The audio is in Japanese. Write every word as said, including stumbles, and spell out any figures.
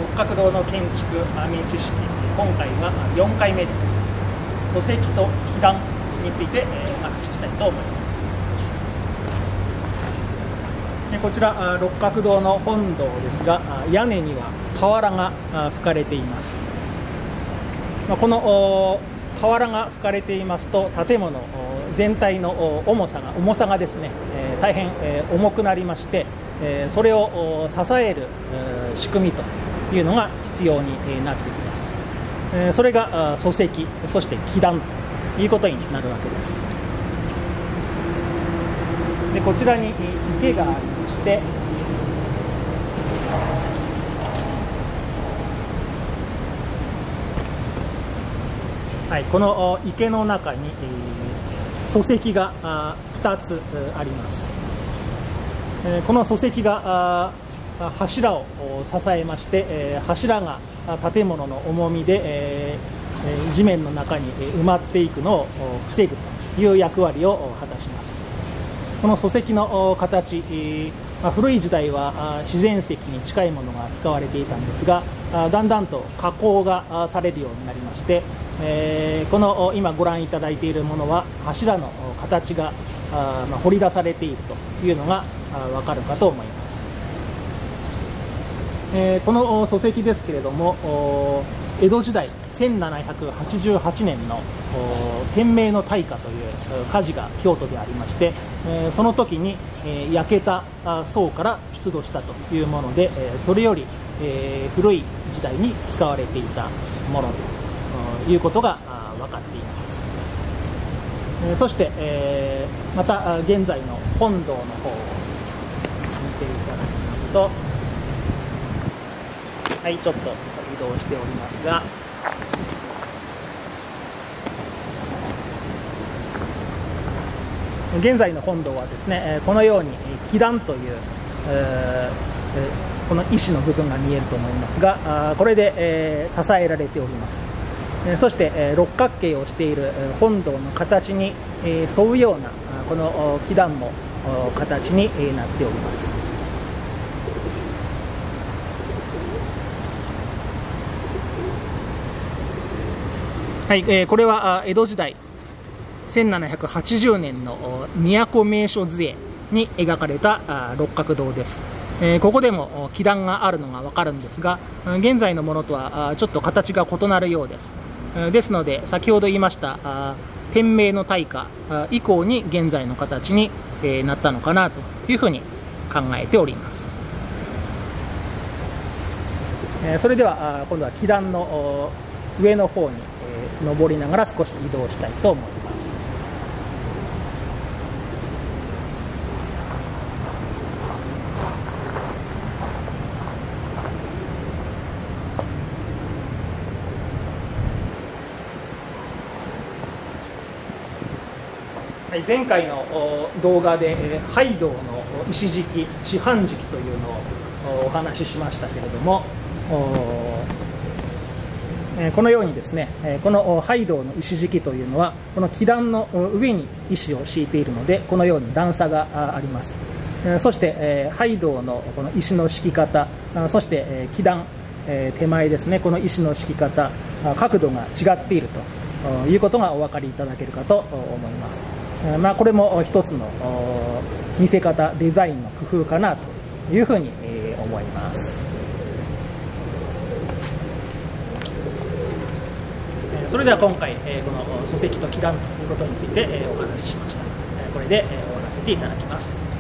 六角堂の建築網知識、今回はよんかいめです。礎石と基壇についてお話ししたいと思います。こちら六角堂の本堂ですが、屋根には瓦が葺かれています。この瓦が葺かれていますと、建物全体の重さが重さがですね、大変重くなりまして、それを支える仕組みというのが必要になってきます。それが礎石、そして基壇ということになるわけです。でこちらに池がありまして、はい、この池の中に礎石がふたつあります。この礎石が柱を支えまして、柱が建物の重みで地面の中に埋まっていくのを防ぐという役割を果たします。この礎石の形、古い時代は自然石に近いものが使われていたんですが、だんだんと加工がされるようになりまして、この今ご覧いただいているものは柱の形が掘り出されているというのがわかるかと思います。この礎石ですけれども、江戸時代せんななひゃくはちじゅうはちねんの天明の大火という火事が京都でありまして、その時に焼けた層から出土したというもので、それより古い時代に使われていたものということが分かっています。そしてまた現在の本堂の方を見ていただきますと、はい、ちょっと移動しておりますが、現在の本堂はですね、このように基壇という、えー、この石の部分が見えると思いますが、これで、えー、支えられております。そして六角形をしている本堂の形に沿うようなこの基壇も形になっております。はい、これは江戸時代せんななひゃくはちじゅうねんの都名所図会に描かれた六角堂です。ここでも基壇があるのが分かるんですが、現在のものとはちょっと形が異なるようです。ですので先ほど言いました天明の大火以降に現在の形になったのかなというふうに考えております。それでは今度は基壇の上の方に登りながら少し移動したいと思います。前回の動画で拝堂の石敷き、四半敷きというのをお話ししましたけれども、このようにですね、この拝堂の石敷きというのはこの基壇の上に石を敷いているので、このように段差があります。そして拝堂のこの石の敷き方、そして基壇手前ですね、この石の敷き方、角度が違っているということがお分かりいただけるかと思います。まあ、これも一つの見せ方、デザインの工夫かなというふうに思います。それでは今回この礎石と基壇ということについてお話ししました。これで終わらせていただきます。